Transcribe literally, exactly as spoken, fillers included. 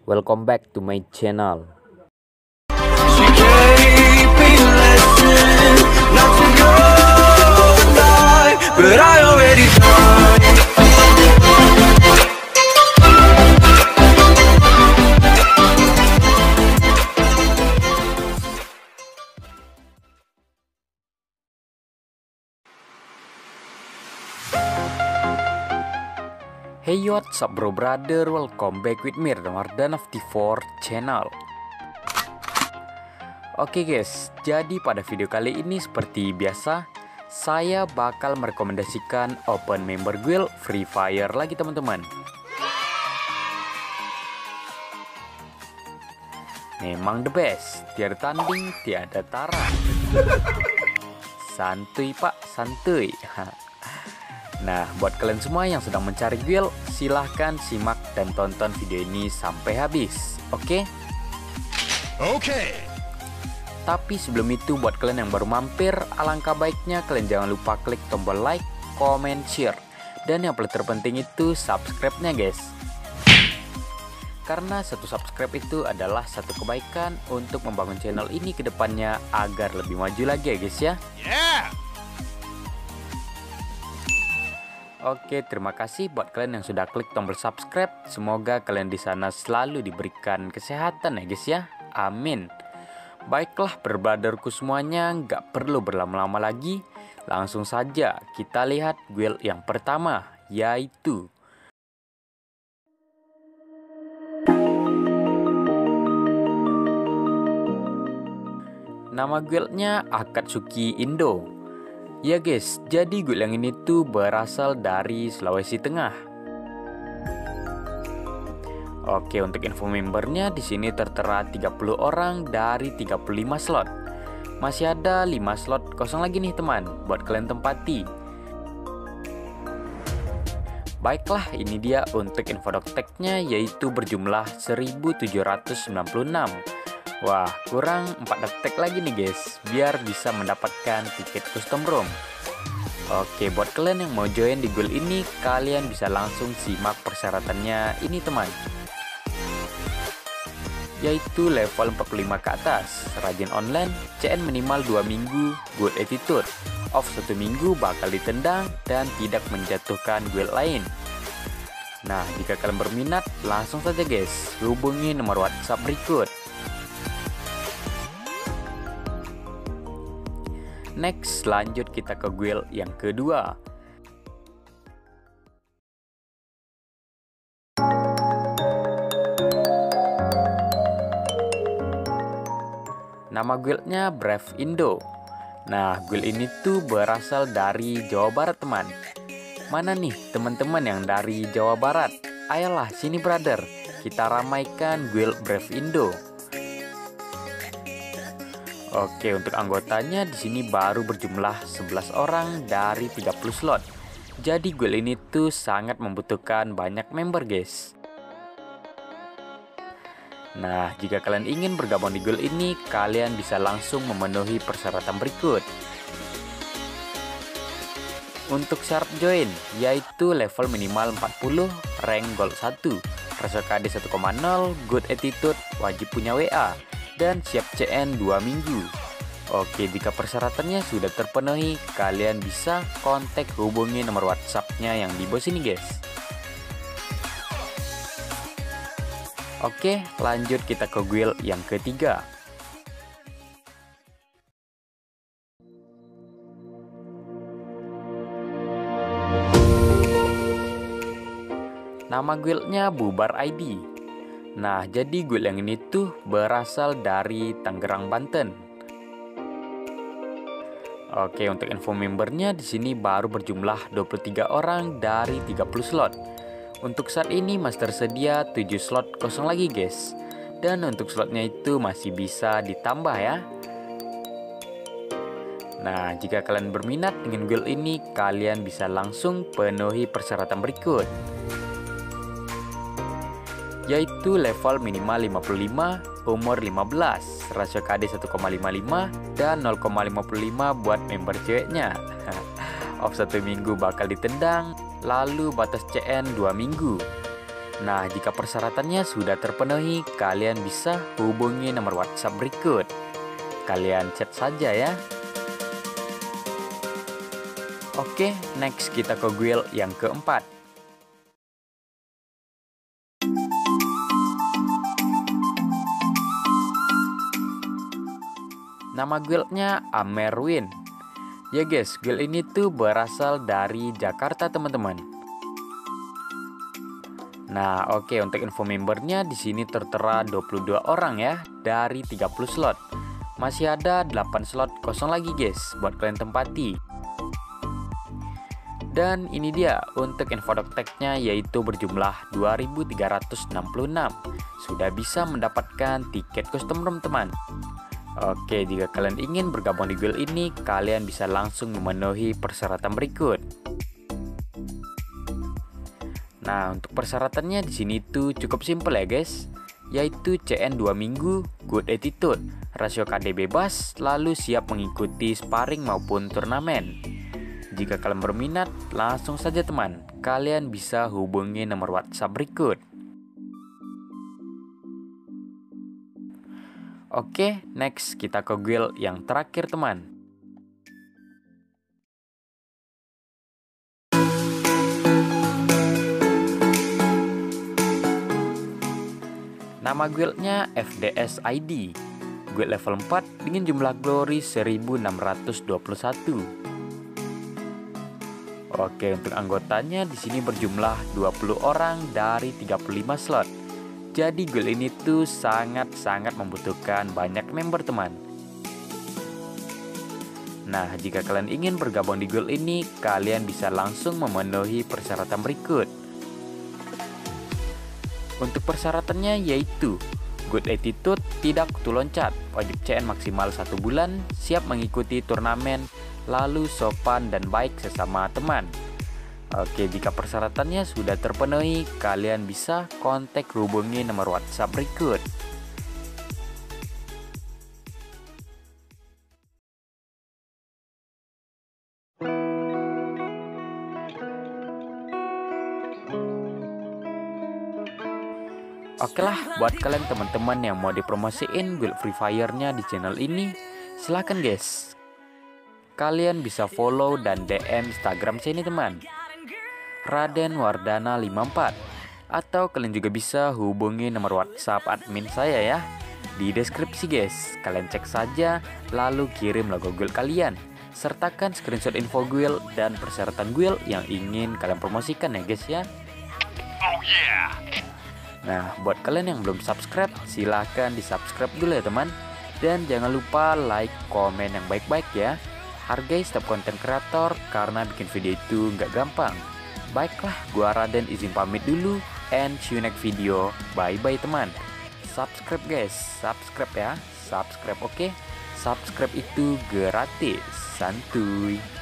welcome back to my channel. Hey, what's up bro brother, welcome back with me Ramadhan of T four channel. Oke guys, jadi pada video kali ini seperti biasa saya bakal merekomendasikan open member guild Free Fire lagi teman-teman. Memang the best, tiada tanding, tiada tara. Santuy pak, santuy. Nah, buat kalian semua yang sedang mencari guild, silahkan simak dan tonton video ini sampai habis, oke? Okay? Oke. Okay. Tapi sebelum itu, buat kalian yang baru mampir, alangkah baiknya kalian jangan lupa klik tombol like, comment, share, dan yang paling terpenting itu subscribe-nya guys. Karena satu subscribe itu adalah satu kebaikan untuk membangun channel ini ke depannya agar lebih maju lagi ya guys ya. Yeah. Oke, terima kasih buat kalian yang sudah klik tombol subscribe. Semoga kalian di sana selalu diberikan kesehatan ya guys ya. Amin. Baiklah brotherku semuanya, nggak perlu berlama-lama lagi. Langsung saja kita lihat guild yang pertama, yaitu nama guildnya Akatsuki Indo. Ya guys, jadi guild yang ini tuh berasal dari Sulawesi Tengah. Oke, untuk info membernya di sini tertera tiga puluh orang dari tiga puluh lima slot. Masih ada lima slot kosong lagi nih teman, buat kalian tempati. Baiklah, ini dia untuk info dokteknya, yaitu berjumlah seribu tujuh ratus sembilan puluh enam. Wah, kurang empat detik lagi nih guys, biar bisa mendapatkan tiket custom room. Oke, buat kalian yang mau join di guild ini, kalian bisa langsung simak persyaratannya ini teman. Yaitu level empat puluh lima ke atas, rajin online, C N minimal dua minggu, good attitude, off satu minggu bakal ditendang, dan tidak menjatuhkan guild lain. Nah, jika kalian berminat, langsung saja guys, hubungi nomor WhatsApp berikut. Next, lanjut kita ke guild yang kedua. Nama guildnya Brave Indo. Nah, guild ini tuh berasal dari Jawa Barat teman. Mana nih teman-teman yang dari Jawa Barat? Ayolah sini brother, kita ramaikan guild Brave Indo. Oke, untuk anggotanya di sini baru berjumlah sebelas orang dari tiga puluh slot. Jadi guild ini tuh sangat membutuhkan banyak member guys. Nah, jika kalian ingin bergabung di guild ini, kalian bisa langsung memenuhi persyaratan berikut. Untuk syarat join, yaitu level minimal empat puluh, rank gold satu, ratio K D satu koma nol, good attitude, wajib punya W A, dan siap C N dua minggu. Oke, jika persyaratannya sudah terpenuhi, kalian bisa kontak hubungi nomor WhatsApp-nya yang di bawah sini guys. Oke, lanjut kita ke guild yang ketiga. Nama guildnya Bubar I D. Nah, jadi guild yang ini tuh berasal dari Tangerang, Banten. Oke, untuk info membernya di sini baru berjumlah dua puluh tiga orang dari tiga puluh slot. Untuk saat ini masih tersedia tujuh slot kosong lagi guys. Dan untuk slotnya itu masih bisa ditambah ya. Nah, jika kalian berminat dengan guild ini, kalian bisa langsung penuhi persyaratan berikut. Yaitu level minimal lima puluh lima, umur lima belas, rasio K D satu koma lima lima, dan nol koma lima lima buat member ceweknya. Off satu minggu bakal ditendang, lalu batas C N dua minggu. Nah, jika persyaratannya sudah terpenuhi, kalian bisa hubungi nomor WhatsApp berikut. Kalian chat saja ya. Oke, next kita ke guild yang keempat. Nama guildnya Amerwin. Ya guys, guild ini tuh berasal dari Jakarta teman-teman. Nah, oke, untuk info membernya di sini tertera dua puluh dua orang ya dari tiga puluh slot. Masih ada delapan slot kosong lagi guys buat kalian tempati. Dan ini dia untuk info dokteknya, yaitu berjumlah dua ribu tiga ratus enam puluh enam. Sudah bisa mendapatkan tiket custom room teman. Oke, jika kalian ingin bergabung di guild ini, kalian bisa langsung memenuhi persyaratan berikut. Nah, untuk persyaratannya di sini tuh cukup simpel ya guys, yaitu C N dua minggu, good attitude, rasio K D bebas, lalu siap mengikuti sparring maupun turnamen. Jika kalian berminat, langsung saja teman, kalian bisa hubungi nomor WhatsApp berikut. Oke, next kita ke guild yang terakhir teman. Nama guildnya F D S I D. Guild level empat dengan jumlah glory seribu enam ratus dua puluh satu. Oke, untuk anggotanya di sini berjumlah dua puluh orang dari tiga puluh lima slot. Jadi guild ini tuh sangat-sangat membutuhkan banyak member teman. Nah, jika kalian ingin bergabung di guild ini, kalian bisa langsung memenuhi persyaratan berikut. Untuk persyaratannya yaitu good attitude, tidak kutu loncat, wajib C N maksimal satu bulan, siap mengikuti turnamen, lalu sopan dan baik sesama teman. Oke, jika persyaratannya sudah terpenuhi, kalian bisa kontak hubungi nomor WhatsApp berikut. Oke lah, buat kalian teman-teman yang mau dipromosiin guild Free Fire-nya di channel ini, silahkan guys. Kalian bisa follow dan D M Instagram saya ini teman, Raden Wardana lima empat. Atau kalian juga bisa hubungi nomor WhatsApp admin saya ya, di deskripsi guys. Kalian cek saja, lalu kirim logo guild kalian, sertakan screenshot info guild dan persyaratan guild yang ingin kalian promosikan ya guys ya. Oh yeah. Nah, buat kalian yang belum subscribe, silahkan di subscribe dulu ya teman. Dan jangan lupa like, komen yang baik-baik ya. Hargai setiap konten kreator karena bikin video itu nggak gampang. Baiklah, gua Raden izin pamit dulu. And see you next video. Bye-bye teman. Subscribe guys, subscribe ya. Subscribe oke. Okay? Subscribe itu gratis. Santuy.